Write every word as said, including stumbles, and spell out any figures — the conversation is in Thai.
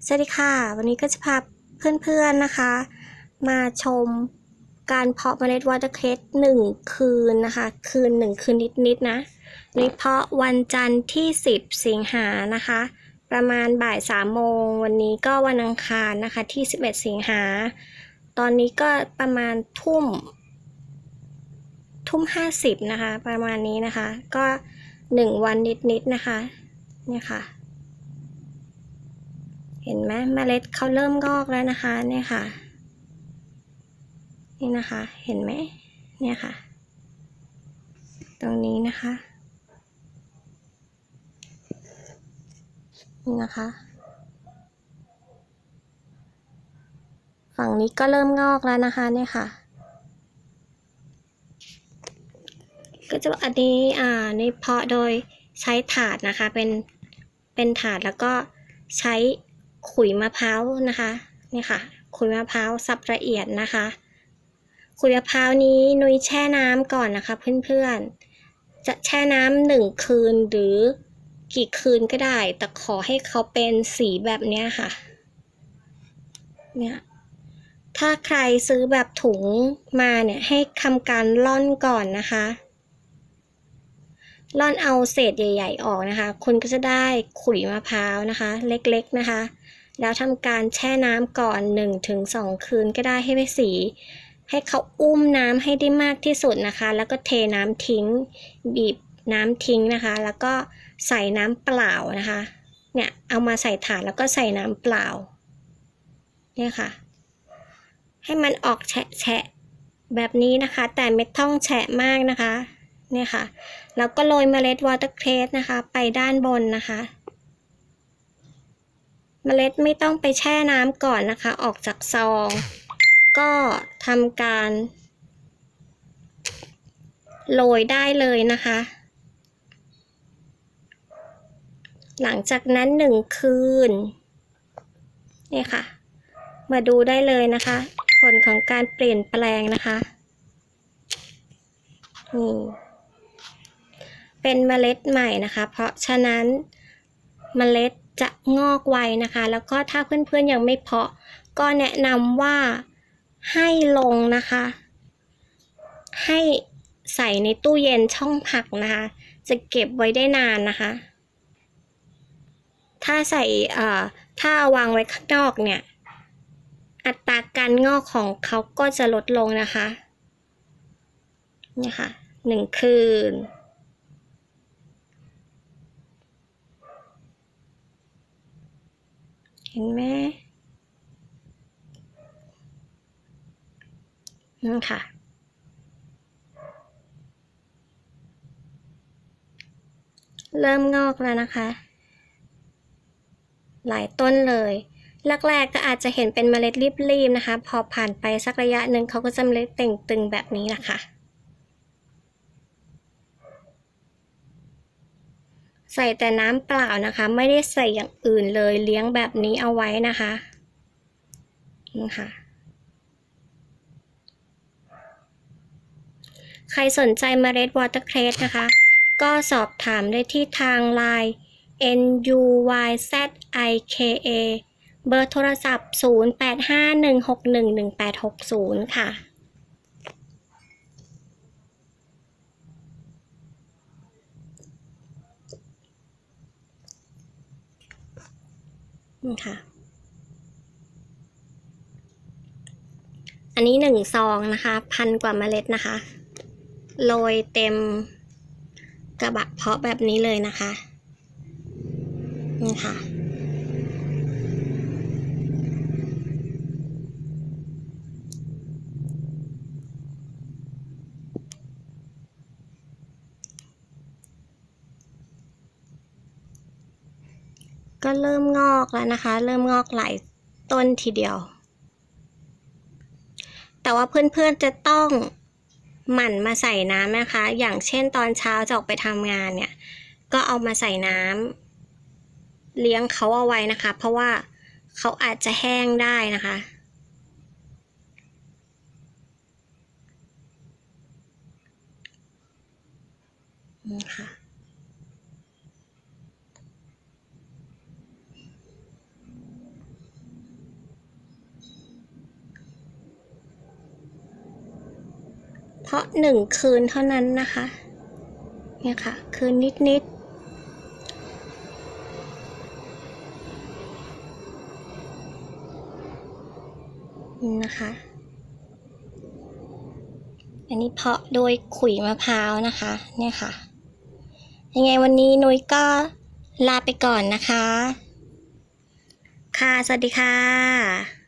สวัสดีค่ะวันนี้ก็จะพาเพื่อนๆนะคะมาชมการเพาะเมล็ดวอเตอร์เครสหนึ่งคืนนะคะคืนหนึ่งคืนนิดๆนะนี่เพาะวันจันทร์ที่สิบสิงหานะคะประมาณบ่ายสามโมงวันนี้ก็วันอังคารนะคะที่สิบเอ็ดสิงหาตอนนี้ก็ประมาณทุ่มทุ่มห้าสิบนะคะประมาณนี้นะคะก็หนึ่งวันนิดๆนะคะเนี่ยค่ะเห็นไหมเมล็ดเขาเริ่มงอกแล้วนะคะเนี่ยค่ะนี่นะคะเห็นไหมเนี่ยค่ะตรงนี้นะคะนี่นะคะฝั่งนี้ก็เริ่มงอกแล้วนะคะเนี่ยค่ะก็จะอันนี้อ่าในเพาะโดยใช้ถาดนะคะเป็นเป็นถาดแล้วก็ใช้ขุยมะพร้าวนะคะนี่ค่ะขุยมะพร้าวสับละเอียดนะคะขุยมะพร้าวนี้นุ้ยแช่น้ำก่อนนะคะเพื่อนๆจะแช่น้ำหนึ่งคืนหรือกี่คืนก็ได้แต่ขอให้เขาเป็นสีแบบนี้ค่ะเนี่ยถ้าใครซื้อแบบถุงมาเนี่ยให้ทำการร่อนก่อนนะคะร่อนเอาเศษใหญ่ๆออกนะคะคุณก็จะได้ขุยมะพร้าวนะคะเล็กๆนะคะแล้วทำการแช่น้ำก่อน หนึ่งถึงสอง คืนก็ได้ให้ได้สีให้เขาอุ้มน้ำให้ได้มากที่สุดนะคะแล้วก็เทน้ำทิ้งบีบน้ำทิ้งนะคะแล้วก็ใส่น้ำเปล่านะคะเนี่ยเอามาใส่ถาดแล้วก็ใส่น้ำเปล่าเนี่ยค่ะให้มันออกแฉะๆแบบนี้นะคะแต่ไม่ต้องแฉะมากนะคะเนี่ยค่ะแล้วก็โรยเมล็ดวอเตอร์เครสนะคะไปด้านบนนะคะเมล็ดไม่ต้องไปแช่น้ำก่อนนะคะออกจากซองก็ทำการโรยได้เลยนะคะหลังจากนั้นหนึ่งคืนนี่ค่ะมาดูได้เลยนะคะผลของการเปลี่ยนแปลงนะคะนี่เป็นเมล็ดใหม่นะคะเพราะฉะนั้นเมล็ดจะงอกไวนะคะแล้วก็ถ้าเพื่อนๆยังไม่เพาะก็แนะนำว่าให้ลงนะคะให้ใส่ในตู้เย็นช่องผักนะคะจะเก็บไว้ได้นานนะคะถ้าใส่เอ่อถ้าวางไว้ข้างนอกเนี่ยอัตราการงอกของเขาก็จะลดลงนะคะนี่ค่ะหนึ่งคืนเห็นไหมนั่นค่ะเริ่มงอกแล้วนะคะหลายต้นเลยแรกๆก็อาจจะเห็นเป็นเมล็ดรีบๆนะคะพอผ่านไปสักระยะหนึ่งเขาก็จะเมล็ดเต่งตึงแบบนี้แหละค่ะใส่แต่น้ำเปล่านะคะไม่ได้ใส่อย่างอื่นเลยเลี้ยงแบบนี้เอาไว้นะคะนี่ค่ะใครสนใจเมล็ดวอเตอร์เครสนะคะก็สอบถามได้ที่ทางไลน์ เอ็น ยู วาย แซด ไอ เค เอ เบอร์โทรศัพท์ ศูนย์ แปด ห้า หนึ่ง หก หนึ่ง หนึ่ง แปด หก ศูนย์ ค่ะนี่ค่ะอันนี้หนึ่งซองนะคะพันกว่าเมล็ดนะคะโรยเต็มกระบะเพาะแบบนี้เลยนะคะนี่ค่ะก็เริ่มงอกแล้วนะคะเริ่มงอกหลายต้นทีเดียวแต่ว่าเพื่อนๆจะต้องหมั่นมาใส่น้ำนะคะอย่างเช่นตอนเช้าจะออกไปทำงานเนี่ยก็เอามาใส่น้ำเลี้ยงเขาเอาไว้นะคะเพราะว่าเขาอาจจะแห้งได้นะคะนี่ค่ะพาะหนึ่งคืนเท่านั้นนะคะเนี่ยค่ะคืนนิดๆนะคะอันนี้เพาะโดยขุยมะพร้าวนะคะเนี่ยค่ะยังไงวันนี้นุ้ยก็ลาไปก่อนนะคะค่ะสวัสดีค่ะ